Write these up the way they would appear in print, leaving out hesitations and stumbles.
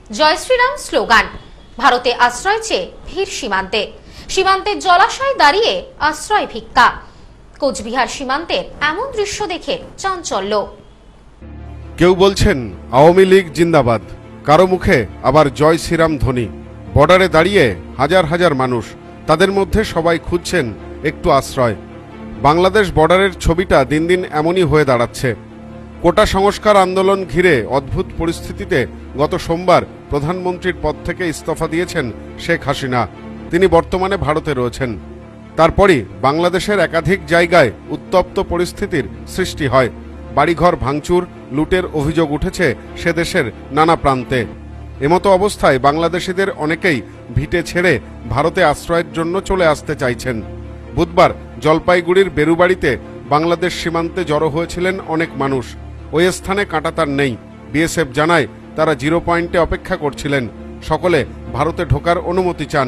জয় Shriram slogan. ভারতে আশ্রয় চেয়ে ভিড় সীমান্তে। সীমান্তের জলাশয়ে দাঁড়িয়ে আশ্রয় ভিক্ষা। কোচবিহার সীমান্তের এমন দৃশ্য দেখে চাঞ্চল্য। কেউ বলছেন আওয়ামী লীগ জিন্দাবাদ, কারো মুখে আবার জয় শ্রীরাম ধ্বনি। বর্ডারে দাঁড়িয়ে হাজার হাজার মানুষ, তাদের মধ্যে সবাই খুঁজছেন একটু আশ্রয়। বাংলাদেশ বর্ডারের ছবিটা দিন দিন এমনই হয়ে দাঁড়াচ্ছে। কোটা সংস্কার আন্দোলন ঘিরে অদ্ভুত পরিস্থিতিতে গত সোমবার প্রধানমন্ত্রীর পদ থেকে ইস্তফা দিয়েছেন শেখ হাসিনা। তিনি বর্তমানে ভারতে রয়েছেন। তারপরই বাংলাদেশের একাধিক জায়গায় উত্তপ্ত পরিস্থিতির সৃষ্টি হয়। বাড়িঘর ভাঙচুর, লুটের অভিযোগ উঠেছে সে দেশের নানা প্রান্তে। এমতো অবস্থায় বাংলাদেশিদের অনেকেই ভিটে ছেড়ে ভারতে আশ্রয়ের জন্য চলে আসতে চাইছেন। বুধবার জলপাইগুড়ির বেরুবাড়িতে বাংলাদেশ সীমান্তে জড়ো হয়েছিলেন অনেক মানুষ। ওই স্থানে কাঁটাতার নেই। বিএসএফ জানায় তারা 0 পয়েন্টে অপেক্ষা করছিলেন। সকলে ভারতে ঢোকার অনুমতি চান।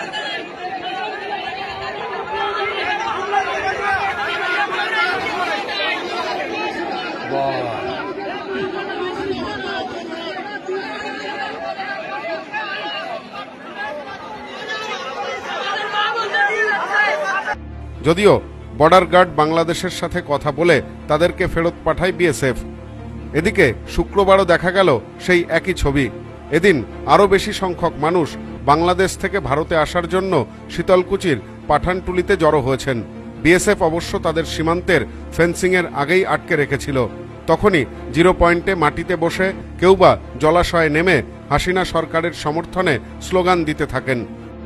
যদিও বর্ডার গার্ড বাংলাদেশের সাথে কথা বলে তাদেরকে ফেরত পাঠায় বিএসএফ। এদিকে শুক্রবারও দেখা গেল সেই একই ছবি। এদিন আরও বেশি সংখ্যক মানুষ বাংলাদেশ থেকে ভারতে আসার জন্য শীতলকুচির পাঠানটুলিতে জড়ো হয়েছেন। বিএসএফ অবশ্য তাদের সীমান্তের ফেন্সিংয়ের আগেই আটকে রেখেছিল। তখনই 0 পয়েন্টে মাটিতে বসে কেউ বা জলাশয়ে নেমে হাসিনা সরকারের সমর্থনে স্লোগান দিতে থাকেন।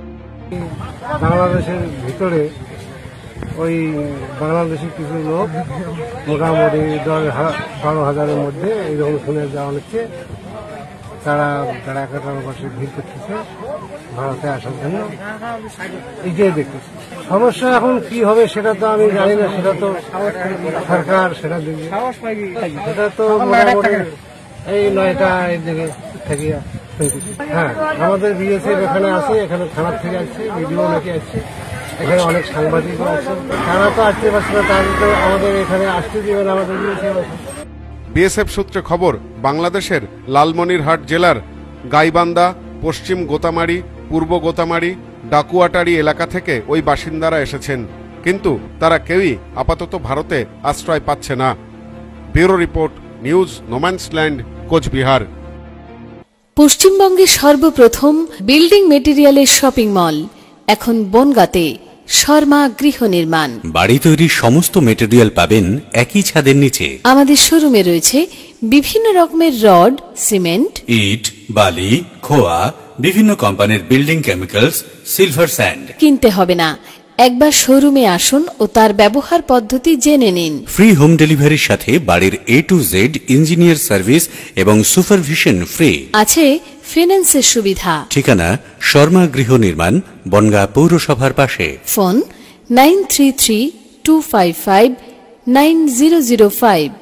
বাংলাদেশের ভিতরে ওই বাংলাদেশি কিছু লোক মোটামুটি 10-12 মধ্যে এইরকম শুনে যাওয়া হচ্ছে, তারা একাটার পাশে ভিড় করতেছে ভারতে আসার জন্য। এই যে দেখতেছি সমস্যা এখন কি হবে সেটা তো আমি জানি না, সেটা তো সরকার সেটা দেখবে। সেটা তো মোটামুটি এই 9টা দিকে থেকে হ্যাঁ, আমাদের বিএসএফ এখানে আছে, এখানে থানার থেকে আসছে, ভিডিও নাকি আসছে, এখানে অনেক সাংবাদিকও আছে। তারা তো আসতে পারছে না, তাদের তো আমাদের এখানে আসতে দিবে না। আমাদের বিএসএফ সূত্রে খবর, বাংলাদেশের লালমনিরহাট জেলার গাইবান্ধা, পশ্চিম গোতামারি, পূর্ব গোতামারি, ডাকুয়াটারি এলাকা থেকে ওই বাসিন্দারা এসেছেন, কিন্তু তারা কেউই আপাতত ভারতে আশ্রয় পাচ্ছে না। Bureau report, news no man's land, Cooch Behar. পশ্চিমবঙ্গের সর্বপ্রথম বিল্ডিং মেটেরিয়ালের শপিং মল এখন বনগাঁতে। শর্মা গৃহ নির্মাণ। বাড়ি তৈরির সমস্ত মেটেরিয়াল পাবেন একই ছাদের নিচে। আমাদের শোরুমে রয়েছে বিভিন্ন রকমের রড, সিমেন্ট, ইট, বালি, খোয়া, বিভিন্ন কোম্পানির বিল্ডিং কেমিক্যালস, সিলভার স্যান্ড। কিনতে হবে না, একবার শোরুমে আসুন ও তার ব্যবহার পদ্ধতি জেনে নিন। ফ্রি হোম ডেলিভারির সাথে বাড়ির A to Z engineer service এবং সুপারভিশন ফ্রি। আছে ফিন্যান্সের সুবিধা। ঠিকানা শর্মা গৃহ নির্মাণ, বনগাঁ পৌরসভার পাশে। ফোন 9332559005।